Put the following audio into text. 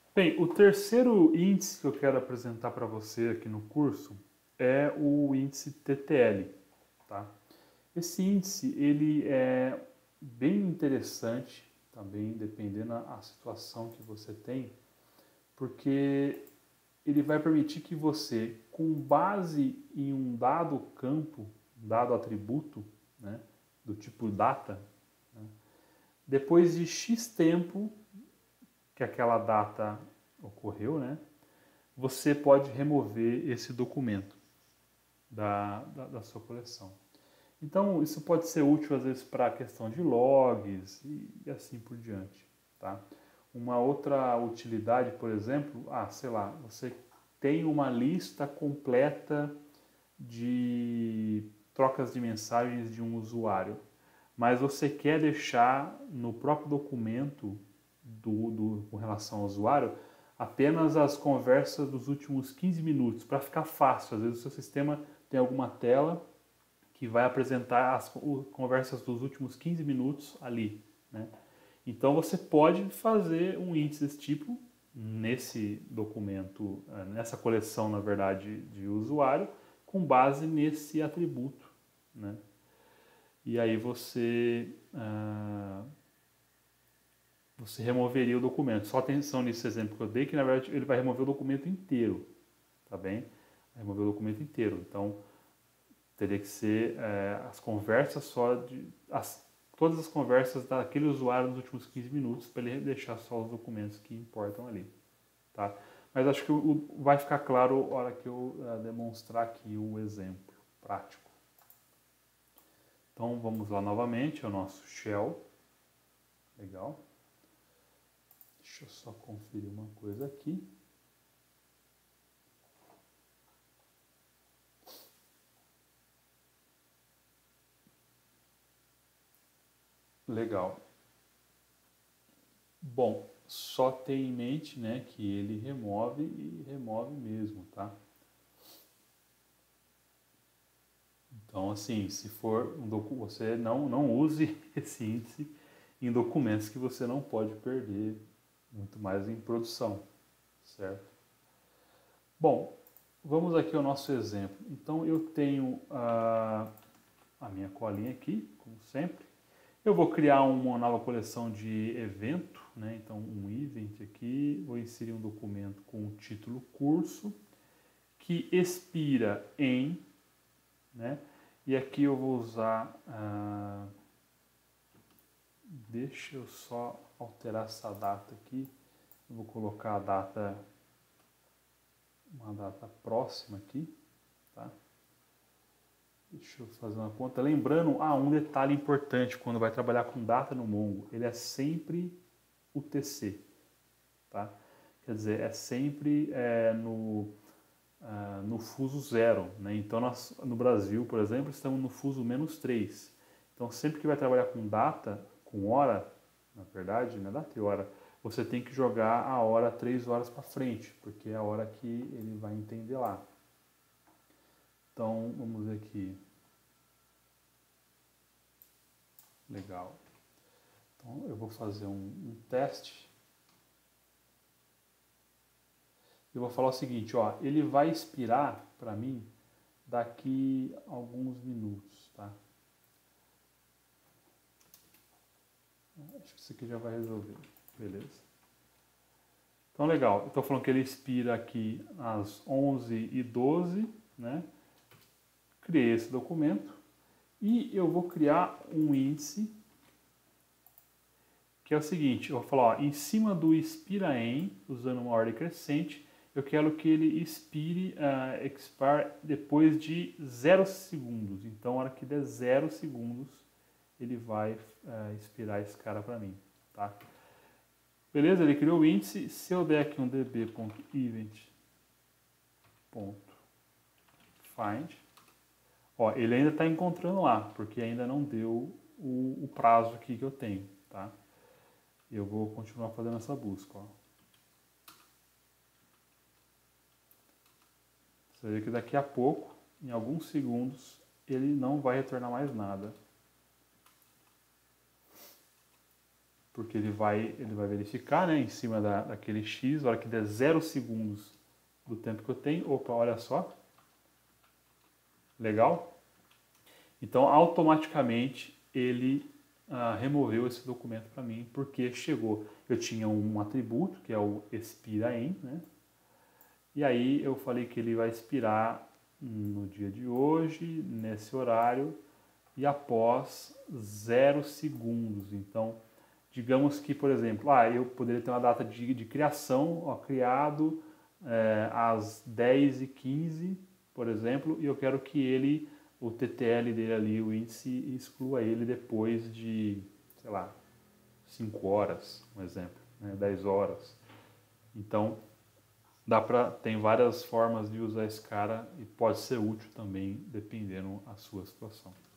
Bem, o terceiro índice que eu quero apresentar para você aqui no curso é o índice TTL, tá? Esse índice ele é bem interessante também, dependendo da situação que você tem, porque ele vai permitir que você, com base em um dado campo, um dado atributo, né, do tipo data, né, depois de X tempo que aquela data ocorreu, né, você pode remover esse documento da sua coleção. Então, isso pode ser útil às vezes para a questão de logs e assim por diante. Tá? Uma outra utilidade, por exemplo, sei lá, você tem uma lista completa de trocas de mensagens de um usuário, mas você quer deixar no próprio documento com relação ao usuário apenas as conversas dos últimos 15 minutos, para ficar fácil. Às vezes o seu sistema tem alguma tela que vai apresentar as conversas dos últimos 15 minutos ali, né? Então você pode fazer um índice desse tipo nesse documento, nessa coleção, na verdade, de usuário, com base nesse atributo, né? E aí você removeria o documento. Só atenção nesse exemplo que eu dei, que na verdade ele vai remover o documento inteiro, tá bem? Vai remover o documento inteiro. Então, teria que ser as conversas todas as conversas daquele usuário nos últimos 15 minutos para ele deixar só os documentos que importam ali, tá? Mas acho que vai ficar claro na hora que eu demonstrar aqui o exemplo prático. Então vamos lá novamente, é o nosso shell. Legal. Deixa eu só conferir uma coisa aqui. Legal. Bom, só tem em mente, né, que ele remove e remove mesmo, tá? Então, assim, se for você não use esse índice em documentos que você não pode perder, muito mais em produção, certo? Bom, vamos aqui ao nosso exemplo. Então, eu tenho a minha colinha aqui, como sempre. Eu vou criar uma nova coleção de evento, né? Então, um event aqui, vou inserir um documento com o título curso, que expira em, né? E aqui eu vou usar, deixa eu só alterar essa data aqui, eu vou colocar uma data próxima aqui, tá? Deixa eu fazer uma conta. Lembrando, um detalhe importante quando vai trabalhar com data no Mongo, ele é sempre UTC, tá? Quer dizer, é sempre no fuso zero, né? Então, nós, no Brasil, por exemplo, estamos no fuso -3. Então, sempre que vai trabalhar com data, com hora, na verdade, né, data e hora, você tem que jogar a hora 3 horas para frente, porque é a hora que ele vai entender lá. Então, vamos ver aqui. Legal. Então, eu vou fazer um teste. Eu vou falar o seguinte, ó, ele vai expirar para mim daqui a alguns minutos, tá? Acho que isso aqui já vai resolver, beleza? Então, legal. Estou falando que ele expira aqui às 11h12, né? Criei esse documento e eu vou criar um índice que é o seguinte, eu vou falar, ó, em cima do expira em, usando uma ordem crescente, eu quero que ele expire depois de 0 segundos. Então, na hora que der 0 segundos, ele vai expirar esse cara para mim, tá? Beleza? Ele criou o índice. Se eu der aqui um db.event.find, ó, ele ainda está encontrando lá, porque ainda não deu o prazo aqui que eu tenho, tá? Eu vou continuar fazendo essa busca, ó. Você vê que daqui a pouco, em alguns segundos, ele não vai retornar mais nada. porque ele vai verificar, né, em cima daquele X, a hora que der 0 segundos do tempo que eu tenho, opa, olha só, legal? Então, automaticamente, ele removeu esse documento para mim, porque chegou, eu tinha um atributo, que é o expira em, né? E aí eu falei que ele vai expirar no dia de hoje, nesse horário, e após 0 segundos. Então, digamos que, por exemplo, eu poderia ter uma data de criação, criado às 10h15, por exemplo, e eu quero que ele, o TTL dele ali, o índice, exclua ele depois de, sei lá, 5 horas, um exemplo, né, 10 horas. Então, tem várias formas de usar esse cara e pode ser útil também, dependendo da sua situação.